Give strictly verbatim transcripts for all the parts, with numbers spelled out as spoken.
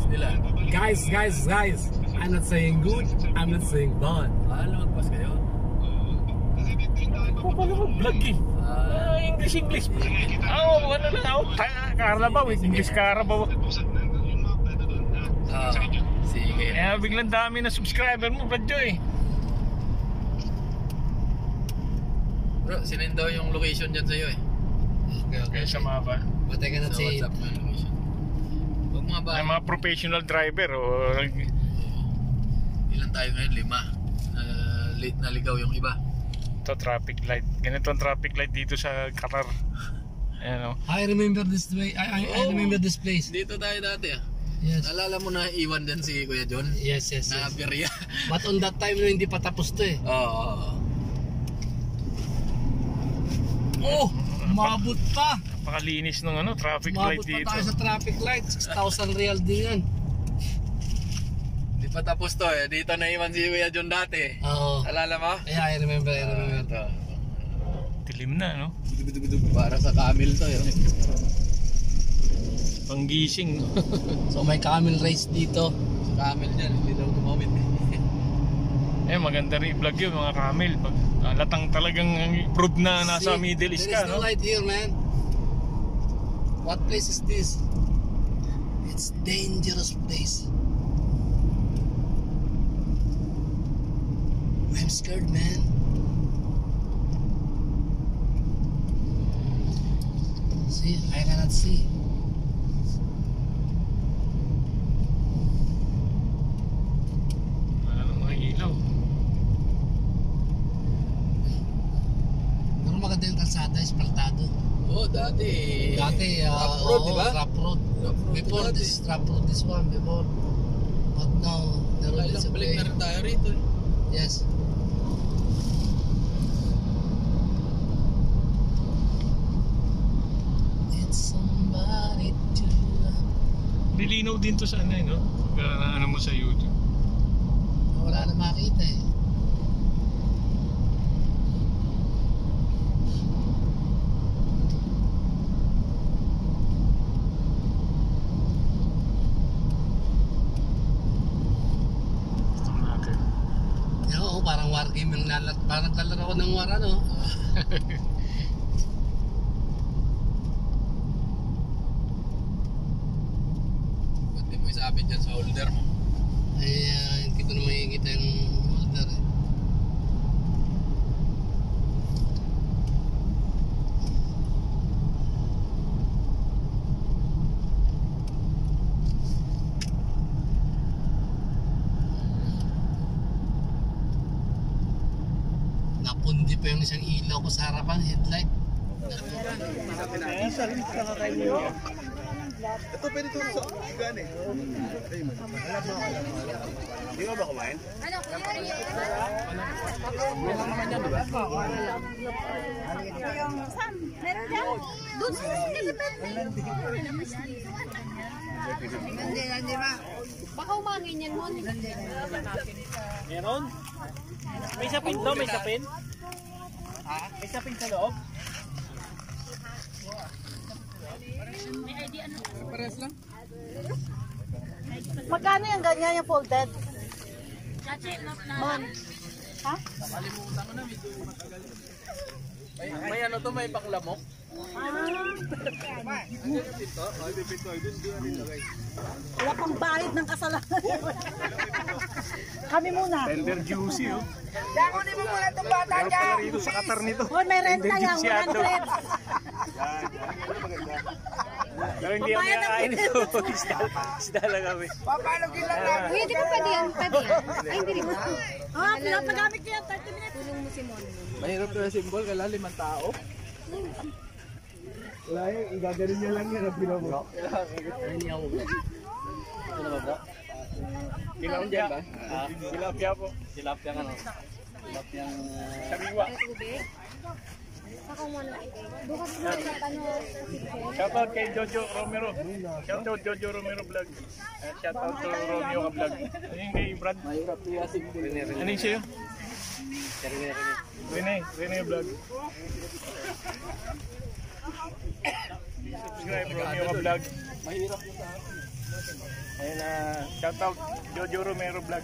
nila. Guys, guys, guys. I'm not saying good, I'm not saying bad. Ah, lumagpas kayo? Ako pala mag-vlog eh. Ah, English, English. Oo, ano na ako. Carabao, English Carabao. Ah, sige. Kaya biglang dami na subscriber mo, Brad Joy. Bro, sinend daw yung location dyan sa'yo eh. Okay, okay. Sa mapa. But I cannot Sa say it. WhatsApp mo yung location. Huwag mga ba? Ay, mga professional driver o... Ilan tayo ngayon? Lima. Uh, late naligaw yung iba. Ito, traffic light. Ganito ang traffic light dito sa Qatar. Ayan o. I remember this way. I, I, I remember this place. Dito tayo dati ah. Yes. Naalala mo na iwan din si Kuya John? Yes, yes, Na yes. Birya. But on that time, no, hindi pa tapos to eh. Oo. Oh, umabot pa. Napakalinis ng ano, traffic light Umabot pa dito. tayo sa traffic light. six thousand real din yan. Di pa tapos to eh. Dito na iwan si Kuya John dati. Oo. Alala mo? Yeah, I remember, I remember. Ito. Dilim na, no? Para sa camel to yun. Panggising, no? So may camel race dito. Sa camel dyan, hindi daw tumawid eh. Eh, maganda rin i-vlog yun, mga camel. Pag ah, latang talagang prove na nasa See, Middle East there ka, is no no? light here, man. What place is this? It's dangerous place. I'm scared, man. See, I cannot see. Wala nang mga ilaw. Pero maganda yung kalsada, espaltado. Oo, oh, dati. Dati, uh, Rough road, oo, di ba? rough road. Rough road Before dati. this, rough road this one, before. But now, the road is Ilang balik okay. na rin tayo rito eh. Yes. It's somebody to love. Nilinaw din to sa ano, eh, no? Pag uh, ano mo sa YouTube. Wala na makita eh. Ito natin. Oo, parang war game yung lalat. Parang kalaro ko ng war ano. Ba't di mo isabit dyan sa holder mo? Ay, uh, hindi ko na makikita yung holder eh. Napundi pa yung isang ilaw ko sa harapan, headlight. Ito pwede ito sa gani. Di ba ba kumain? Meron dyan? Doon sa Hindi, hindi ba? Baka umangin yan mo. Meron? May sapin to, may sapin? Ha? May sapin sa loob? Magkano yung ganyan yung folded? Man. Ha? May, may ano to, may panglamok? Wala pang bahid ng kasalanan. Kami muna. Tender juicy, oh. Kunin mo muna itong bata dyan. Rito sa Qatar nito. Hoy, may renta yan. Juicy one hotdog. hundred. Pero hindi ako nakain ito. Isda, isda lang kami. Uy, di ba pwede yan? Pwede yan? Ay, hindi mo. Ah, pinapagamit ko yan. thirty minutes. Tulong mo si Mon. Mahirap na symbol, kailangan limang tao. Wala yung igaganin niya lang yan. Pinabro. Ano ba bro? Kilaw dyan ba? Tilapia po. Tilapia nga no? Tilapia ang... Sariwa. Shoutout kay Jojo Romero. Shoutout Jojo Romero Vlog. Uh, shoutout to Romeo ka Vlog. Ano yung kay Brad? Mahirap to yung symbol. Ano yung sa'yo? Rene, Rene Vlog. Subscribe Romeo ka Vlog. Mahirap yung sa akin. Ayun na, shout out Jojo Romero Vlog.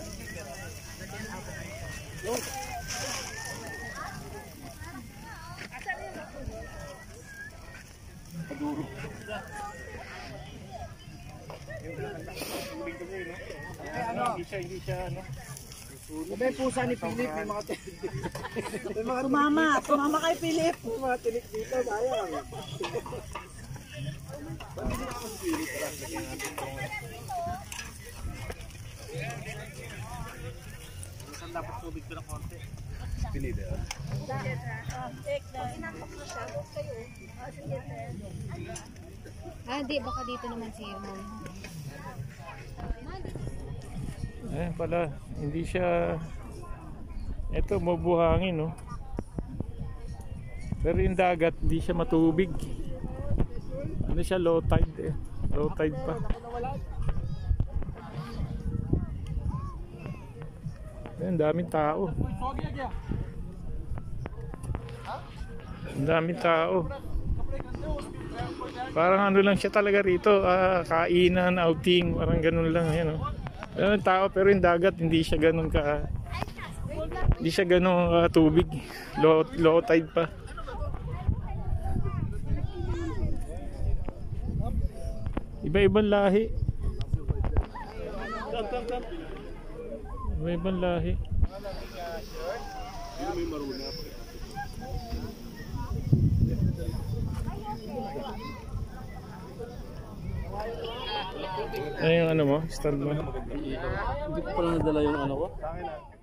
Paduro. Hindi siya, hindi siya, ano. May pusa ni Philip, may mga may mga Tumama, tumama kay Philip. may mga tinik dito, sayang. Saan dapat tubig ko ng konti? Pinili ah. Ah, di. Baka dito naman si Mom. Eh pala, hindi siya, ito mabuhangin no. Pero yung dagat, hindi siya matubig. Ano siya, low tide eh. Low tide pa. Ang daming tao. Ang daming tao. Parang ano lang siya talaga rito, ah, kainan, outing, parang ganun lang. Ayan, oh. Meron tao pero yung dagat hindi siya ganun ka, hindi siya ganun uh, tubig, low, low tide pa. Iba-ibang lahi. Iba-ibang lahi. Ay, yung ano mo, stand mo. Hindi ko pala nadala yung ano ko.